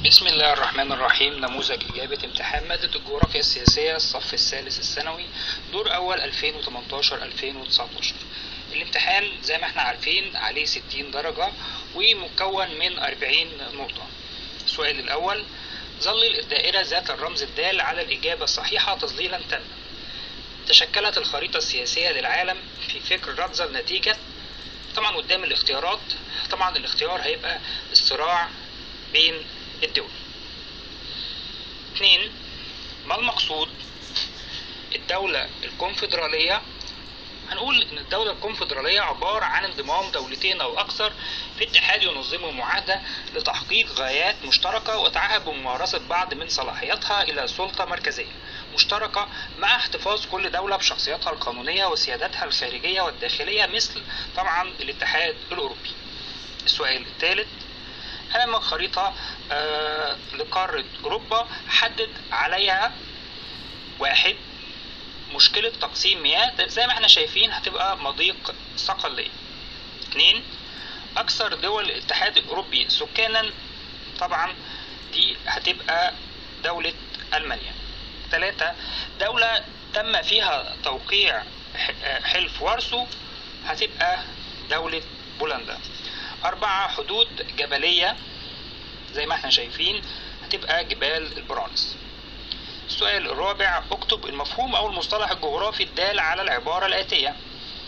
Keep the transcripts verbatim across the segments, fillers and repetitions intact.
بسم الله الرحمن الرحيم. نموذج إجابة امتحان مادة الجغرافيا السياسية الصف الثالث الثانوي دور أول ألفين وتمنتاشر ألفين وتسعتاشر. الامتحان زي ما احنا عارفين عليه ستين درجة ومكون من أربعين نقطة. السؤال الأول: ظلل الدائرة ذات الرمز الدال على الإجابة الصحيحة تظليلا تاما. تشكلت الخريطة السياسية للعالم في فكر رمز النتيجة. طبعا قدام الاختيارات، طبعا الاختيار هيبقى الصراع بين الدول. اتنين: ما المقصود؟ الدولة الكونفدرالية. هنقول ان الدولة الكونفدرالية عبارة عن انضمام دولتين او اكثر في اتحاد ينظموا معاهدة لتحقيق غايات مشتركة وتعهد بممارسة بعض من صلاحياتها الى سلطة مركزية مشتركة، مع احتفاظ كل دولة بشخصيتها القانونية وسيادتها الخارجية والداخلية مثل طبعا الاتحاد الاوروبي. السؤال الثالث: أمامك خريطة آه لقارة أوروبا، حدد عليها واحد مشكلة تقسيم مياه، زي ما احنا شايفين هتبقى مضيق صقلية. اثنين: أكثر دول الاتحاد الأوروبي سكانا، طبعا دي هتبقى دولة ألمانيا. ثلاثة: دولة تم فيها توقيع حلف وارسو، هتبقى دولة بولندا. أربعة: حدود جبلية، زي ما احنا شايفين هتبقى جبال البرانس. السؤال الرابع: اكتب المفهوم أو المصطلح الجغرافي الدال على العبارة الآتية.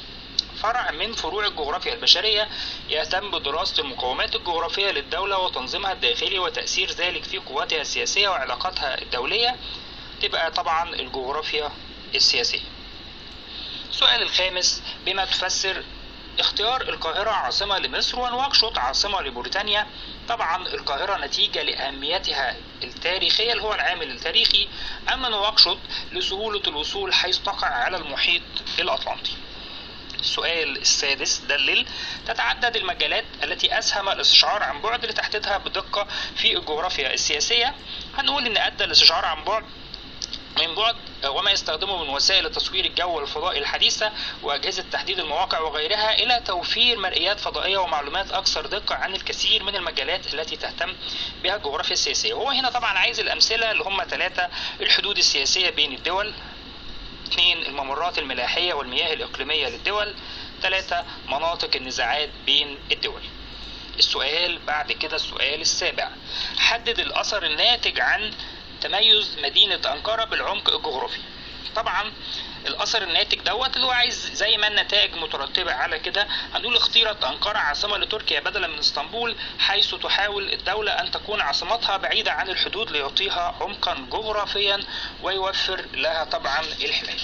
فرع من فروع الجغرافيا البشرية يهتم بدراسة المقومات الجغرافية للدولة وتنظيمها الداخلي وتأثير ذلك في قواتها السياسية وعلاقاتها الدولية، تبقى طبعا الجغرافيا السياسية. السؤال الخامس: بما تفسر اختيار القاهرة عاصمة لمصر ونواكشوط عاصمة لبريطانيا. طبعا القاهرة نتيجة لأهميتها التاريخية اللي هو العامل التاريخي، أما نواكشوط لسهولة الوصول حيث تقع على المحيط الأطلنطي. السؤال السادس: دلل. تتعدد المجالات التي أسهم الاستشعار عن بعد لتحديدها بدقة في الجغرافيا السياسية. هنقول إن أدى الاستشعار عن بعد من بعد وما يستخدمه من وسائل التصوير الجوي والفضائي الحديثة وأجهزة تحديد المواقع وغيرها إلى توفير مرئيات فضائية ومعلومات أكثر دقة عن الكثير من المجالات التي تهتم بها الجغرافيا السياسية. وهو هنا طبعا عايز الأمثلة اللي هم ثلاثة: الحدود السياسية بين الدول، اثنين الممرات الملاحية والمياه الإقليمية للدول، ثلاثة مناطق النزاعات بين الدول. السؤال بعد كده السؤال السابع: حدد الأثر الناتج عن تميز مدينة أنقرة بالعمق الجغرافي. طبعا الأثر الناتج دوت اللي هو عايز زي ما النتائج مترتبة على كده، هنقول اختيرت أنقرة عاصمة لتركيا بدلا من اسطنبول، حيث تحاول الدولة أن تكون عاصمتها بعيدة عن الحدود ليعطيها عمقا جغرافيا ويوفر لها طبعا الحماية.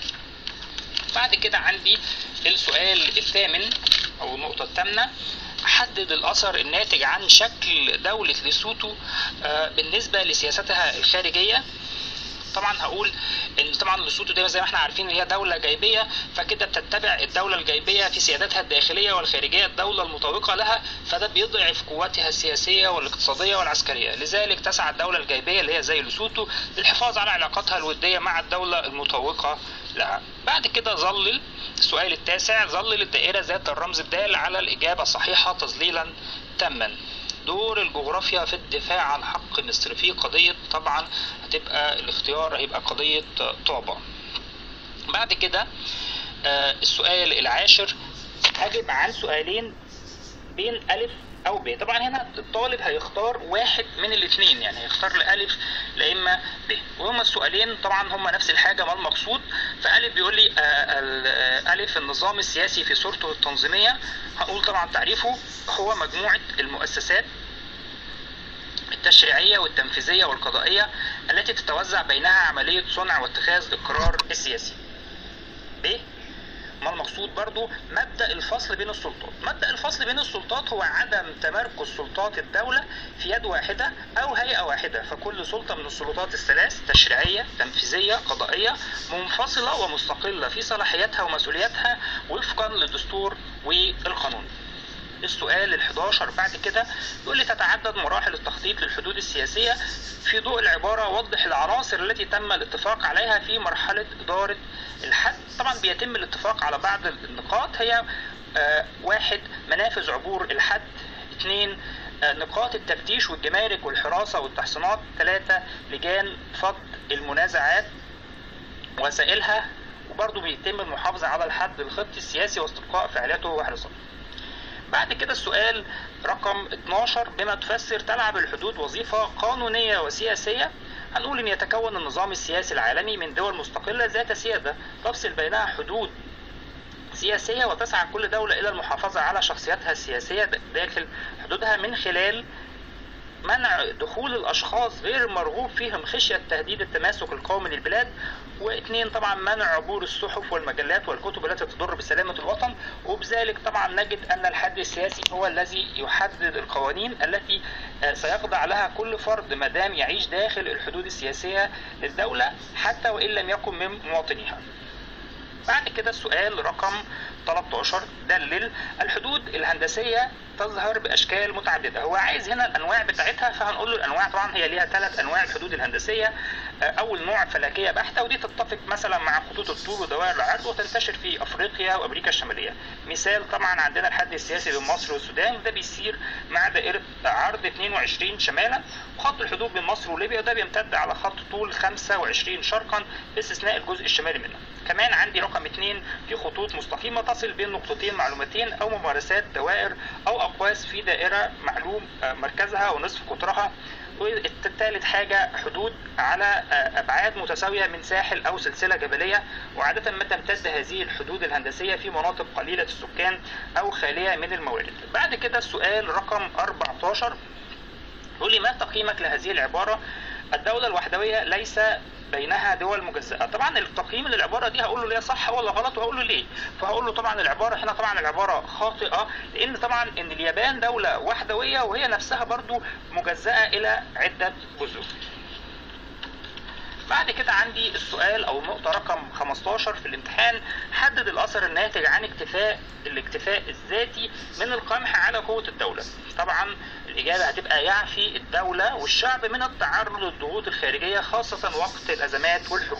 بعد كده عندي السؤال الثامن أو النقطة الثامنة: حدد الأثر الناتج عن شكل دولة ليسوتو بالنسبة لسياستها الخارجية. طبعا هقول ان طبعا ليسوتو دي زي ما احنا عارفين هي دولة جايبية، فكده بتتبع الدولة الجايبية في سيادتها الداخلية والخارجية الدولة المطابقة لها، فده بيضعف قواتها السياسية والاقتصادية والعسكرية. لذلك تسعى الدولة الجايبية اللي هي زي ليسوتو للحفاظ على علاقاتها الودية مع الدولة المطابقة لها. بعد كده ظلل. السؤال التاسع: ظلل الدائرة ذات الرمز الدال على الإجابة الصحيحة تظليلا تاما. دور الجغرافيا في الدفاع عن حق مصر في قضية، طبعا هتبقى الاختيار هيبقى قضية طابة. بعد كده آه السؤال العاشر: أجب عن سؤالين بين ألف أو ب. طبعا هنا الطالب هيختار واحد من الاثنين، يعني هيختار لألف لإما ب، وهما السؤالين طبعا هما نفس الحاجة. ما المقصود؟ فألف بيقول لي آه ألف النظام السياسي في صورته التنظيمية. هقول طبعا تعريفه هو مجموعة المؤسسات التشريعية والتنفيذية والقضائية التي تتوزع بينها عملية صنع واتخاذ القرار السياسي. ب. ما المقصود برضو؟ مبدأ الفصل بين السلطات. مبدأ الفصل بين السلطات هو عدم تمركز سلطات الدولة في يد واحدة أو هيئة واحدة، فكل سلطة من السلطات الثلاث تشريعية تنفيذية قضائية منفصلة ومستقلة في صلاحياتها ومسؤولياتها وفقا للدستور والقانون. السؤال الحداشر بعد كده يقول لي: تتعدد مراحل التخطيط للحدود السياسية في ضوء العبارة وضح العناصر التي تم الاتفاق عليها في مرحلة إدارة الحد. طبعا بيتم الاتفاق على بعض النقاط، هي آه واحد منافذ عبور الحد، اثنين نقاط التفتيش والجمارك والحراسة والتحصينات. ثلاثة لجان فض المنازعات وسائلها، وبرضه بيتم المحافظة على الحد الخطي السياسي واستبقاء فعالياته وحرصه. بعد كده السؤال رقم اتناشر، بما تفسر تلعب الحدود وظيفة قانونية وسياسية؟ هنقول ان يتكون النظام السياسي العالمي من دول مستقلة ذات سيادة تفصل بينها حدود سياسية، وتسعى كل دولة الى المحافظة على شخصيتها السياسية داخل حدودها من خلال منع دخول الاشخاص غير المرغوب فيهم خشية تهديد التماسك القومي للبلاد. واثنين طبعا منع عبور الصحف والمجلات والكتب التي تضر بسلامة الوطن. وبذلك طبعا نجد ان الحد السياسي هو الذي يحدد القوانين التي سيخضع لها كل فرد ما دام يعيش داخل الحدود السياسية للدولة حتى وان لم يكن من مواطنيها. بعد كده السؤال رقم تلتاشر، دلل الحدود الهندسية تظهر باشكال متعددة. هو عايز هنا الانواع بتاعتها، فهنقول له الانواع طبعا هي ليها ثلاث انواع الحدود الهندسية. اول نوع فلكية بحتة، ودي تتفق مثلا مع خطوط الطول ودوائر العرض وتنتشر في افريقيا وامريكا الشمالية. مثال طبعا عندنا الحد السياسي بين مصر والسودان، ده بيسير مع دائرة عرض اتنين وعشرين شمالا، وخط الحدود بين مصر وليبيا ده بيمتد على خط طول خمسة وعشرين شرقا باستثناء الجزء الشمالي منه. كمان عندي رقم اتنين في خطوط مستقيمة تصل بين نقطتين معلومتين او ممارسات دوائر او اقواس في دائرة معلوم مركزها ونصف قطرها. والثالث حاجة حدود على ابعاد متساوية من ساحل او سلسلة جبلية، وعادة ما تمتد هذه الحدود الهندسية في مناطق قليلة السكان او خالية من الموارد. بعد كده السؤال رقم اربعتاشر، يقول لي ما تقييمك لهذه العبارة؟ الدولة الوحدوية ليس بينها دول مجزأة. طبعا التقييم للعبارة دي هقول له ليه صح ولا غلط، وهقول له ليه. فهقول له طبعا العبارة هنا طبعا العبارة خاطئة، لان طبعا ان اليابان دولة وحدوية وهي نفسها برضو مجزأة الى عدة جزر. بعد كده عندي السؤال او النقطة رقم خمستاشر في الامتحان، حدد الاثر الناتج عن اكتفاء الاكتفاء الذاتي من القمح على قوة الدولة. طبعا الاجابة هتبقى يعفي الدولة والشعب من التعرض للضغوط الخارجية خاصة وقت الازمات والحروب.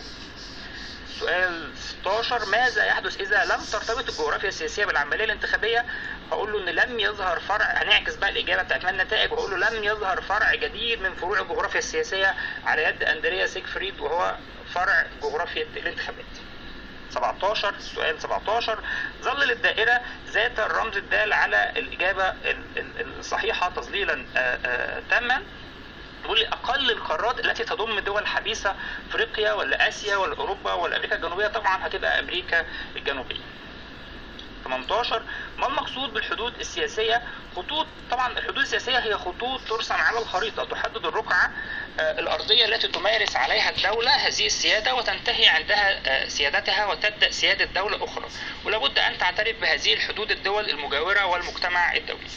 سؤال ستاشر، ماذا يحدث اذا لم ترتبط الجغرافيا السياسية بالعملية الانتخابية؟ هقول له ان لم يظهر فرع، هنعكس بقى الاجابة بتاعت النتائج وهقول له لم يظهر فرع جديد من فروع الجغرافيا السياسية على يد اندريا سيغفريد وهو فرع جغرافيا الانتخابات. سبعتاشر، سؤال سبعتاشر، ظلل الدائرة ذات الرمز الدال على الإجابة الصحيحة تظليلا تاما. يقول لي أقل القارات التي تضم دول حبيسة أفريقيا ولا آسيا ولا أوروبا ولا أمريكا الجنوبية؟ طبعا هتبقى أمريكا الجنوبية. ثمانية عشر، ما المقصود بالحدود السياسية؟ خطوط، طبعا الحدود السياسية هي خطوط ترسم على الخريطة تحدد الرقعة الأرضية التي تمارس عليها الدولة هذه السيادة وتنتهي عندها سيادتها وتبدأ سيادة دولة أخرى، ولابد أن تعترف بهذه الحدود الدول المجاورة والمجتمع الدولي.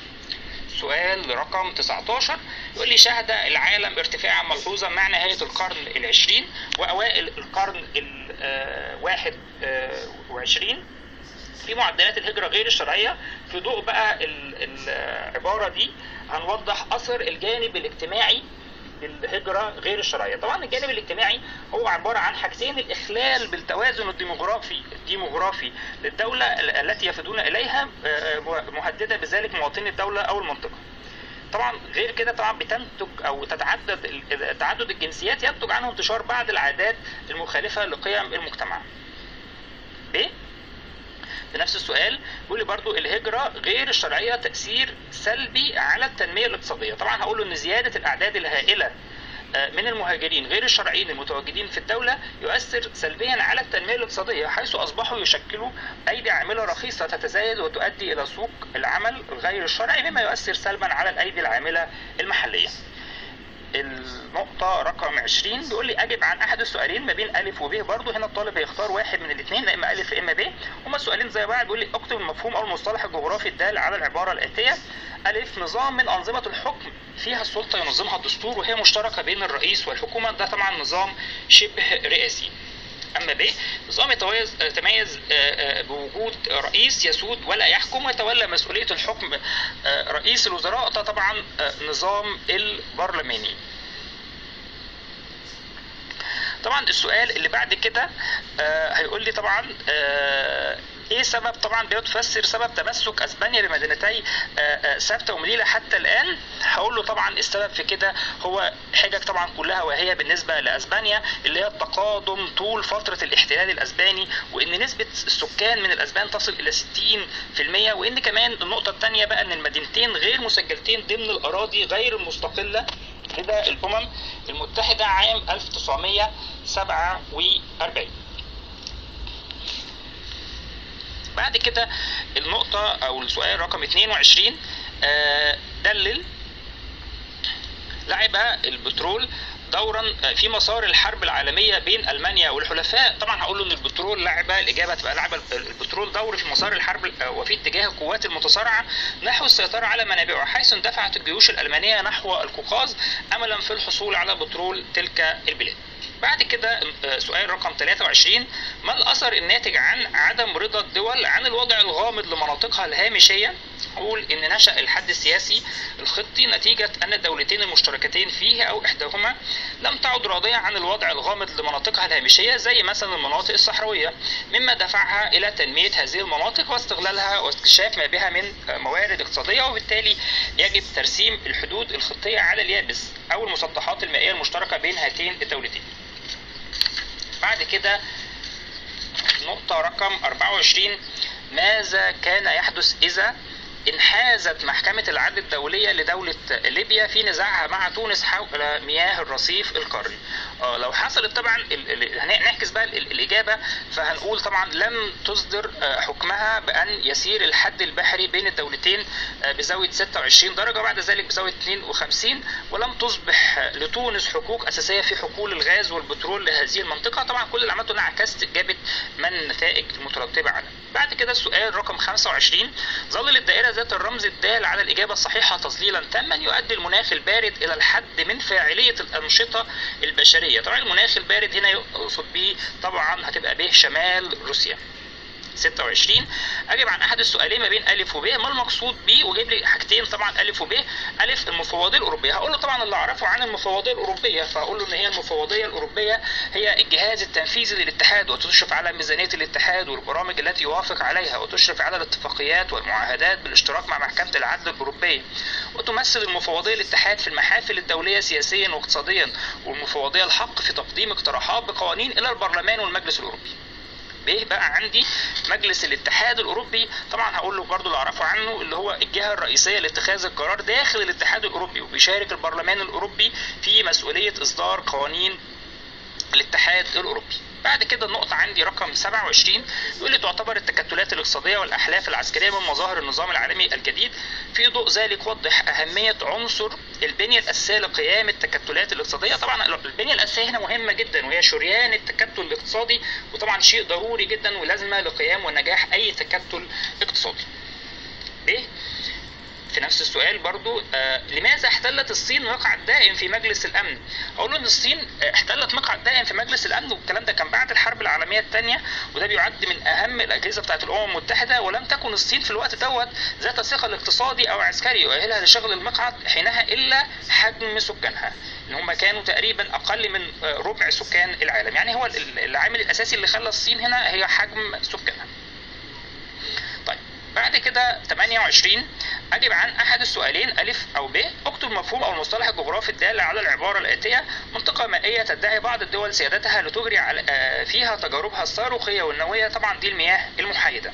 سؤال رقم تسعة عشر، يقول لي شهد العالم ارتفاعا ملحوظا مع نهاية القرن العشرين وأوائل القرن الواحد وعشرين في معدلات الهجرة غير الشرعية. في ضوء بقى العبارة دي هنوضح أثر الجانب الاجتماعي للهجرة غير الشرعية. طبعا الجانب الاجتماعي هو عبارة عن حاجتين: الإخلال بالتوازن الديموغرافي الديموغرافي للدولة التي يفدون إليها مهددة بذلك مواطني الدولة أو المنطقة. طبعا غير كده طبعا بتنتج أو تتعدد تعدد الجنسيات ينتج عنه انتشار بعض العادات المخالفة لقيم المجتمع. ب في نفس السؤال بيقول لي برضو الهجرة غير الشرعية تأثير سلبي على التنمية الاقتصادية. طبعا هقول له ان زيادة الاعداد الهائلة من المهاجرين غير الشرعيين المتواجدين في الدولة يؤثر سلبيا على التنمية الاقتصادية، حيث اصبحوا يشكلوا ايدي عاملة رخيصة تتزايد وتؤدي الى سوق العمل غير الشرعي، مما يؤثر سلبا على الايدي العاملة المحلية. النقطة رقم عشرين بيقول لي أجب عن أحد السؤالين ما بين ألف وب. برضو هنا الطالب هيختار واحد من الاثنين، إما ألف إما ب. هما السؤالين زي بعض. بيقول لي اكتب المفهوم أو المصطلح الجغرافي الدال على العبارة الآتية: ألف، نظام من أنظمة الحكم فيها السلطة ينظمها الدستور وهي مشتركة بين الرئيس والحكومة، ده طبعا نظام شبه رئاسي. أما ب، نظام يتميز يتميز بوجود رئيس يسود ولا يحكم ويتولى مسؤولية الحكم رئيس الوزراء، ده طبعا نظام البرلماني. طبعا السؤال اللي بعد كده آه هيقول لي طبعا آه ايه سبب؟ طبعا بيتفسر سبب تمسك اسبانيا بمدينتي سبته ومليلة حتى الان. هقول له طبعا السبب في كده هو حجج طبعا كلها وهي بالنسبه لاسبانيا اللي هي التقادم طول فتره الاحتلال الاسباني، وان نسبه السكان من الاسبان تصل الى ستين في المية، وان كمان النقطه الثانيه بقى ان المدينتين غير مسجلتين ضمن الاراضي غير المستقله لدى الامم المتحده عام ألف وتسعمية وسبعة وأربعين. بعد كده النقطة أو السؤال رقم اتنين وعشرين، آه دلل لعب البترول دورا في مسار الحرب العالمية بين ألمانيا والحلفاء. طبعا هقول له ان البترول لعب، الإجابة تبقى لعب البترول دور في مسار الحرب وفي اتجاه القوات المتصارعة نحو السيطرة على منابعها، حيث اندفعت الجيوش الألمانية نحو القوقاز أملا في الحصول على بترول تلك البلاد. بعد كده سؤال رقم ثلاثة وعشرين، ما الأثر الناتج عن عدم رضا الدول عن الوضع الغامض لمناطقها الهامشية؟ أقول إن نشأ الحد السياسي الخطي نتيجة أن الدولتين المشتركتين فيه أو إحداهما لم تعد راضية عن الوضع الغامض لمناطقها الهامشية زي مثلا المناطق الصحراوية، مما دفعها إلى تنمية هذه المناطق واستغلالها واستكشاف ما بها من موارد اقتصادية، وبالتالي يجب ترسيم الحدود الخطية على اليابس أو المسطحات المائية المشتركة بين هاتين الدولتين. بعد كده نقطة رقم أربعة وعشرين، ماذا كان يحدث إذا انحازت محكمة العدل الدولية لدولة ليبيا في نزاعها مع تونس حول مياه الرصيف القاري؟ اه لو حصلت طبعا هنعكس بقى الإجابة، فهنقول طبعا لم تصدر حكمها بأن يسير الحد البحري بين الدولتين بزاوية ستة وعشرين درجة وبعد ذلك بزاوية اثنين وخمسين، ولم تصبح لتونس حقوق أساسية في حقول الغاز والبترول لهذه المنطقة. طبعا كل اللي عملته أنا عكست إجابة من النتائج المترتبة عنها. بعد كده السؤال رقم خمسة وعشرين، ظلل الدائرة ذات الرمز الدال على الإجابة الصحيحة تظليلا تاما يؤدي المناخ البارد إلى الحد من فاعلية الأنشطة البشرية. طبعا المناخ البارد هنا يقصد به طبعا هتبقى به شمال روسيا. ستة وعشرين، أجب عن أحد السؤالين ما بين ألف وب، ما المقصود به؟ وجايب لي حاجتين طبعا ألف وب. ألف المفوضية الأوروبية، هقول له طبعا اللي أعرفه عن المفوضية الأوروبية، فهقول له إن هي المفوضية الأوروبية هي الجهاز التنفيذي للاتحاد وتشرف على ميزانية الاتحاد والبرامج التي يوافق عليها، وتشرف على الاتفاقيات والمعاهدات بالاشتراك مع محكمة العدل الأوروبية، وتمثل المفوضية الاتحاد في المحافل الدولية سياسيا واقتصاديا، والمفوضية الحق في تقديم اقتراحات بقوانين إلى البرلمان والمجلس الأوروبي. بايه بقى عندي مجلس الاتحاد الاوروبي؟ طبعا هقول له برضو اللي اعرفه عنه اللي هو الجهه الرئيسيه لاتخاذ القرار داخل الاتحاد الاوروبي، وبيشارك البرلمان الاوروبي في مسؤوليه اصدار قوانين الاتحاد الاوروبي. بعد كده النقطة عندي رقم سبعة وعشرين، يقول لي تعتبر التكتلات الاقتصادية والأحلاف العسكرية من مظاهر النظام العالمي الجديد. في ضوء ذلك وضح أهمية عنصر البنية الأساسية لقيام التكتلات الاقتصادية. طبعا البنية الأساسية هنا مهمة جدا وهي شريان التكتل الاقتصادي، وطبعا شيء ضروري جدا ولازمة لقيام ونجاح أي تكتل اقتصادي. ب في نفس السؤال برضو، آه لماذا احتلت الصين مقعد دائم في مجلس الأمن؟ أقول ان الصين احتلت مقعد دائم في مجلس الأمن، والكلام ده كان بعد الحرب العالمية الثانية، وده بيعد من أهم الأجهزة بتاعت الأمم المتحدة، ولم تكن الصين في الوقت دوت ذات ثقل اقتصادي أو عسكري يؤهلها لشغل المقعد حينها إلا حجم سكانها، ان هم كانوا تقريبا أقل من ربع سكان العالم. يعني هو العامل الأساسي اللي خلى الصين هنا هي حجم سكانها. طيب بعد كده ثمانية وعشرين، أجب عن أحد السؤالين ألف أو ب. اكتب مفهوم أو المصطلح الجغرافي الدال على العبارة الآتية: منطقة مائية تدعي بعض الدول سيادتها لتجري فيها تجاربها الصاروخية والنووية. طبعا دي المياه المحايدة.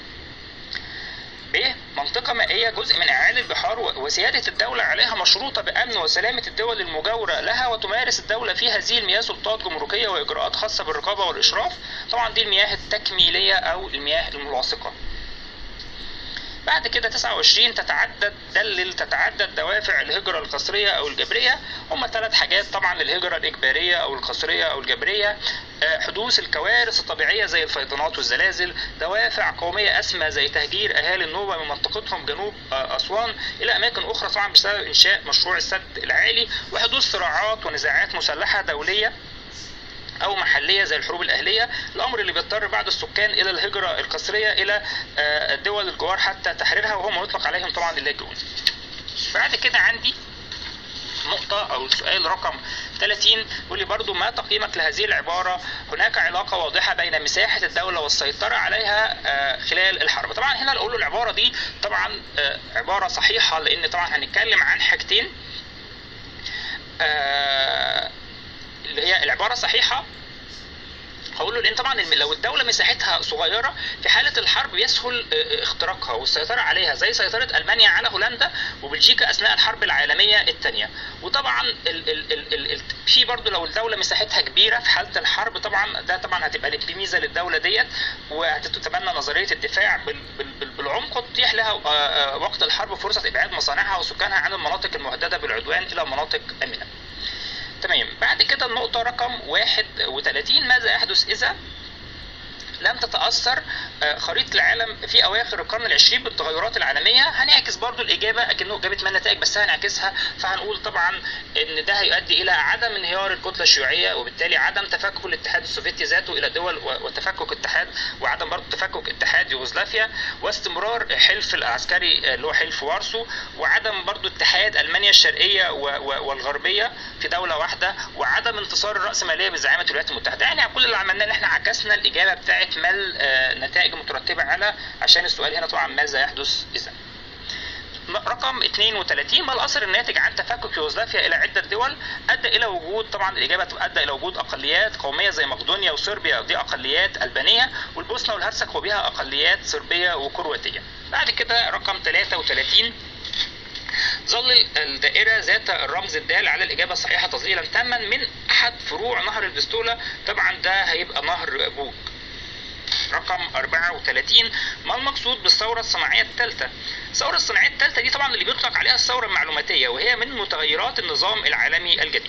ب. منطقة مائية جزء من أعالي البحار وسيادة الدولة عليها مشروطة بأمن وسلامة الدول المجاورة لها، وتمارس الدولة في هذه المياه سلطات جمركية وإجراءات خاصة بالرقابة والإشراف. طبعا دي المياه التكميلية أو المياه الملاصقة. بعد كده تسعة وعشرين، تتعدد دلل تتعدد دوافع الهجرة القسرية أو الجبرية. هم ثلاث حاجات طبعا للهجرة الإجبارية أو القسرية أو الجبرية: حدوث الكوارث الطبيعية زي الفيضانات والزلازل، دوافع قومية أسمى زي تهجير أهالي النوبة من منطقتهم جنوب أسوان إلى أماكن أخرى طبعا بسبب إنشاء مشروع السد العالي، وحدوث صراعات ونزاعات مسلحة دولية أو محلية زي الحروب الأهلية، الأمر اللي بيضطر بعض السكان إلى الهجرة القسرية إلى الدول الجوار حتى تحريرها، وهم يطلق عليهم طبعا اللاجئون. بعد كده عندي نقطة أو السؤال رقم ثلاثين يقول لي برضو ما تقييمك لهذه العبارة هناك علاقة واضحة بين مساحة الدولة والسيطرة عليها خلال الحرب. طبعا هنا نقول له العبارة دي طبعا عبارة صحيحة، لأن طبعا هنتكلم عن حاجتين. اللي هي العبارة صحيحة هقول له لان طبعا لو الدوله مساحتها صغيره في حاله الحرب يسهل اختراقها والسيطره عليها، زي سيطره المانيا على هولندا وبلجيكا اثناء الحرب العالميه الثانيه. وطبعا ال ال ال ال في برضه لو الدوله مساحتها كبيره في حاله الحرب طبعا ده طبعا هتبقى ميزه للدوله ديت، وهتتبنى نظريه الدفاع بالعمق وتتيح لها وقت الحرب فرصه ابعاد مصانعها وسكانها عن المناطق المهدده بالعدوان الى مناطق امنه. تمام. بعد كده النقطة رقم واحد وثلاثين ماذا يحدث إذا لم تتأثر خريطة العالم في أواخر القرن العشرين بالتغيرات العالمية؟ هنعكس برضو الإجابة أكنه إجابة ما النتائج بس هنعكسها. فهنقول طبعا إن ده هيؤدي إلى عدم انهيار الكتلة الشيوعية وبالتالي عدم تفكك الاتحاد السوفيتي ذاته إلى دول وتفكك اتحاد وعدم برضو تفكك اتحاد يوغوسلافيا واستمرار حلف العسكري اللي هو حلف وارسو وعدم برضو اتحاد ألمانيا الشرقية والغربية في دولة واحدة وعدم انتصار الرأسمالية بزعامة الولايات المتحدة. يعني كل اللي عملناه إن إحنا عكسنا الإجابة بتاعت ما النتائج المترتبة على عشان السؤال هنا طبعا ماذا يحدث إذا. رقم اثنين وثلاثين ما الأثر الناتج عن تفكك يوغوسلافيا إلى عدة دول؟ أدى إلى وجود طبعا الإجابة أدى إلى وجود أقليات قومية زي مقدونيا وصربيا ودي أقليات ألبانية، والبوسنة والهرسك وبها أقليات صربية وكرواتية. بعد كده رقم ثلاثة وثلاثين ظل الدائرة ذات الرمز الدال على الإجابة الصحيحة تظليلا تاما من أحد فروع نهر الفستولة. طبعا ده هيبقى نهر بوج. رقم أربعة وثلاثين ما المقصود بالثورة الصناعية الثالثة؟ الثورة الصناعية الثالثة دي طبعا اللي بيطلق عليها الثورة المعلوماتية وهي من متغيرات النظام العالمي الجديد.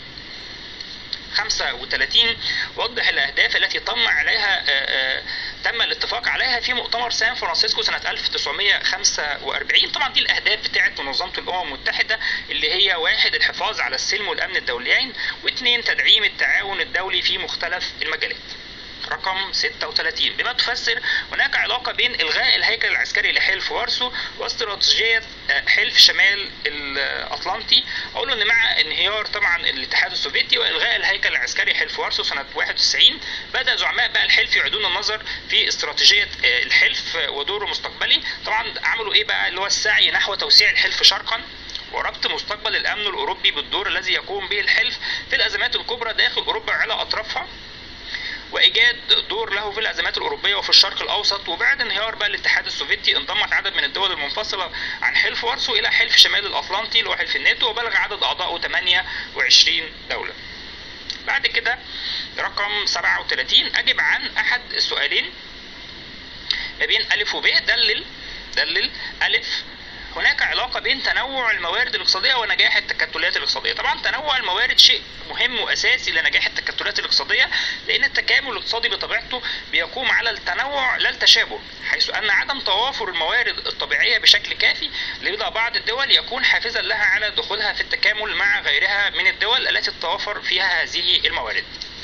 خمسة وثلاثين وضح الأهداف التي تم عليها آآ آآ تم الاتفاق عليها في مؤتمر سان فرانسيسكو سنة ألف وتسعمائة وخمسة وأربعين. طبعا دي الأهداف بتاعت منظمة الأمم المتحدة اللي هي واحد الحفاظ على السلم والأمن الدوليين، واثنين تدعيم التعاون الدولي في مختلف المجالات. رقم ستة وثلاثين بما تفسر هناك علاقة بين إلغاء الهيكل العسكري لحلف وارسو واستراتيجية حلف شمال الأطلنطي. أقول إن مع انهيار طبعا الاتحاد السوفيتي وإلغاء الهيكل العسكري حلف وارسو سنة واحد وتسعين بدأ زعماء بقى الحلف يعيدون النظر في استراتيجية الحلف ودوره المستقبلي. طبعا عملوا إيه بقى اللي هو السعي نحو توسيع الحلف شرقا وربط مستقبل الأمن الأوروبي بالدور الذي يقوم به الحلف في الأزمات الكبرى داخل أوروبا على أطرافها وإيجاد دور له في الأزمات الأوروبية وفي الشرق الأوسط. وبعد انهيار بقى الاتحاد السوفيتي انضمت عدد من الدول المنفصلة عن حلف وارسو إلى حلف شمال الأطلنطي اللي هو حلف الناتو وبلغ عدد أعضائه ثمانية وعشرين دولة. بعد كده رقم سبعة وثلاثين أجب عن أحد السؤالين ما بين ألف وب. دلل دلل ألف هناك علاقة بين تنوع الموارد الاقتصادية ونجاح التكتلات الاقتصادية. طبعا تنوع الموارد شيء مهم وأساسي لنجاح التكتلات الاقتصادية لأن التكامل الاقتصادي بطبيعته بيقوم على التنوع لا التشابه، حيث أن عدم توافر الموارد الطبيعية بشكل كافي لدى بعض الدول يكون حافزا لها على دخولها في التكامل مع غيرها من الدول التي تتوافر فيها هذه الموارد.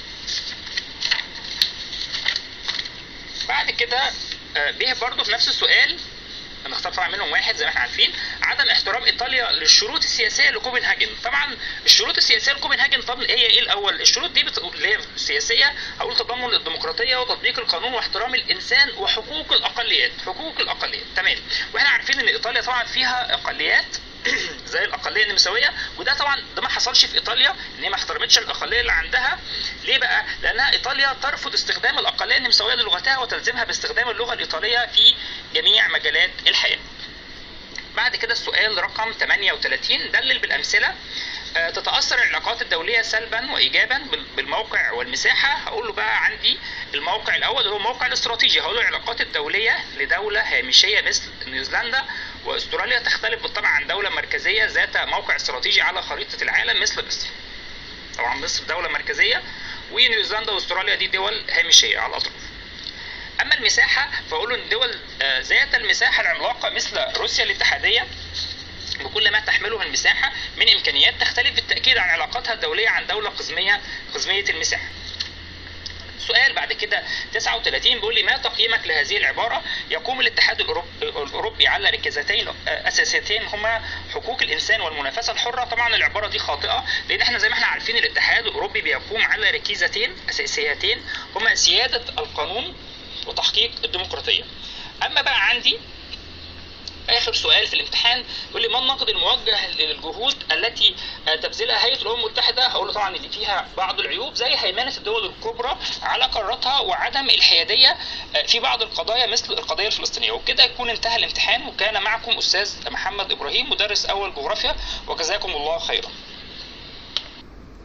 بعد كده به برضو في نفس السؤال هنختار طبعا منهم واحد زي ما احنا عارفين عدم احترام ايطاليا للشروط السياسيه لكوبنهاجن. طبعا الشروط السياسيه لكوبنهاجن طب هي ايه الاول؟ الشروط دي بتقول اللي هي السياسيه هقول تضمن الديمقراطيه وتطبيق القانون واحترام الانسان وحقوق الاقليات. حقوق الاقليات تمام. واحنا عارفين ان ايطاليا طبعا فيها اقليات زي الاقليه النمساويه وده طبعا ده ما حصلش في ايطاليا ان هي ما احترمتش الاقليه اللي عندها. ليه بقى؟ لانها ايطاليا ترفض استخدام الاقليه النمساويه للغتها وتلزمها باستخدام اللغه الايطاليه في جميع مجالات الحياه. بعد كده السؤال رقم ثمانية وثلاثين دلل بالامثله تتاثر العلاقات الدوليه سلبا وايجابا بالموقع والمساحه. هقول له بقى عندي الموقع الاول اللي هو الموقع الاستراتيجي. هقول له العلاقات الدوليه لدوله هامشيه مثل نيوزيلندا واستراليا تختلف بالطبع عن دوله مركزيه ذات موقع استراتيجي على خريطه العالم مثل مصر. طبعا مصر دوله مركزيه ونيوزيلندا واستراليا دي دول هامشيه على الاطراف. اما المساحه فاقول له ان دول ذات المساحه العملاقه مثل روسيا الاتحاديه بكل ما تحمله المساحه من امكانيات تختلف بالتاكيد عن علاقاتها الدوليه عن دوله قزميه قزميه المساحه. سؤال بعد كده تسعة وثلاثين بيقول لي ما تقييمك لهذه العبارة؟ يقوم الاتحاد الأوروبي, الأوروبي على ركيزتين أساسيتين هما حقوق الإنسان والمنافسة الحرة. طبعا العبارة دي خاطئة، لأن احنا زي ما احنا عارفين الاتحاد الأوروبي بيقوم على ركيزتين أساسيتين هما سيادة القانون وتحقيق الديمقراطية. أما بقى عندي آخر سؤال في الامتحان يقول لي ما النقد الموجه للجهود التي تبذلها هيئة الأمم المتحدة؟ هقول له طبعا إن فيها بعض العيوب زي هيمنة الدول الكبرى على قاراتها وعدم الحيادية في بعض القضايا مثل القضية الفلسطينية. وبكده يكون انتهى الامتحان، وكان معكم أستاذ محمد إبراهيم مدرس أول جغرافيا، وجزاكم الله خيرا.